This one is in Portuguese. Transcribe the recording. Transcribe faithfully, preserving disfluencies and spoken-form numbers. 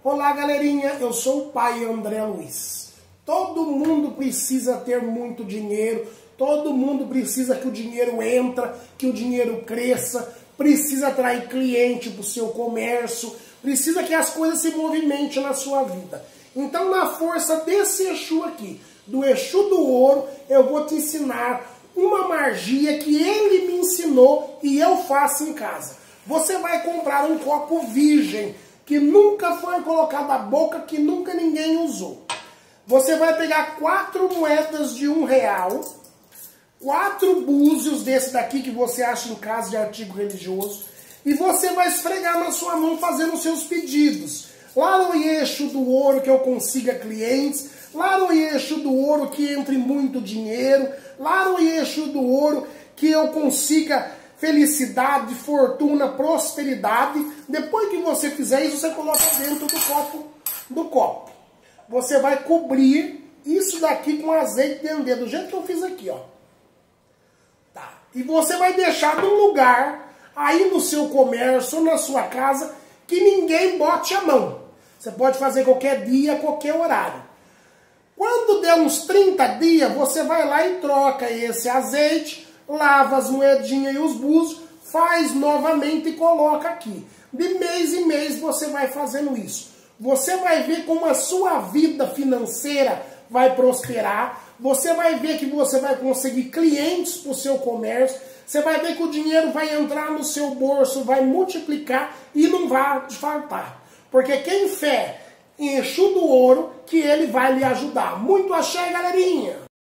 Olá, galerinha, eu sou o pai André Luiz. Todo mundo precisa ter muito dinheiro, todo mundo precisa que o dinheiro entre, que o dinheiro cresça, precisa atrair cliente para o seu comércio, precisa que as coisas se movimentem na sua vida. Então, na força desse Exu aqui, do Exu do Ouro, eu vou te ensinar uma magia que ele me ensinou e eu faço em casa. Você vai comprar um copo virgem, que nunca foi colocado à boca, que nunca ninguém usou. Você vai pegar quatro moedas de um real, quatro búzios desse daqui que você acha em casa de artigo religioso, e você vai esfregar na sua mão fazendo os seus pedidos. Lá no Exu do Ouro que eu consiga clientes, lá no Exu do Ouro que entre muito dinheiro, lá no Exu do Ouro que eu consiga felicidade, fortuna, prosperidade. Depois que você fizer isso, você coloca dentro do copo, do copo. Você vai cobrir isso daqui com azeite de dendê, do jeito que eu fiz aqui, ó. Tá. E você vai deixar num lugar, aí no seu comércio, na sua casa, que ninguém bote a mão. Você pode fazer qualquer dia, qualquer horário. Quando der uns trinta dias, você vai lá e troca esse azeite, lava as moedinhas e os búzios, faz novamente e coloca aqui. De mês em mês você vai fazendo isso. Você vai ver como a sua vida financeira vai prosperar. Você vai ver que você vai conseguir clientes para o seu comércio. Você vai ver que o dinheiro vai entrar no seu bolso, vai multiplicar e não vai te faltar. Porque quem fé em Exu do Ouro, que ele vai lhe ajudar. Muito axé, galerinha!